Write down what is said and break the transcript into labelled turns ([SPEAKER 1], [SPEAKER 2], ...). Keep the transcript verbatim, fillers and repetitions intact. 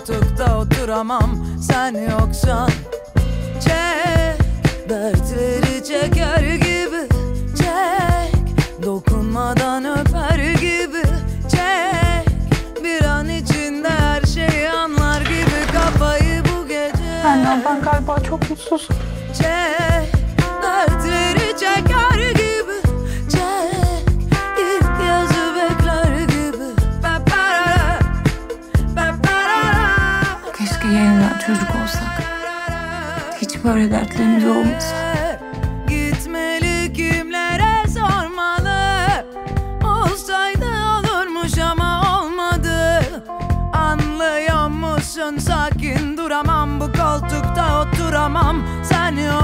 [SPEAKER 1] koltukta oturamam sen yoksan. Çek, dertleri çeker gibi çek, dokunmadan öper gibi çek, bir an içinde her şeyi anlar gibi kafayı bu gece.
[SPEAKER 2] Benden ben galiba çok mutsuzum.
[SPEAKER 1] Çek, dertleri çeker gibi çek, ilk yazı bekler gibi. Ba-ba-ra-ra, ba-ba-ra-ra.
[SPEAKER 2] Keşke yeniden çocuk olsak. Hiç böyle dertlerimiz olmasa.
[SPEAKER 1] Gitmeli kimlere sormalı, olsaydı olurmuş ama olmadı. Anlıyor musun, sakin duramam, bu koltukta oturamam sen yok.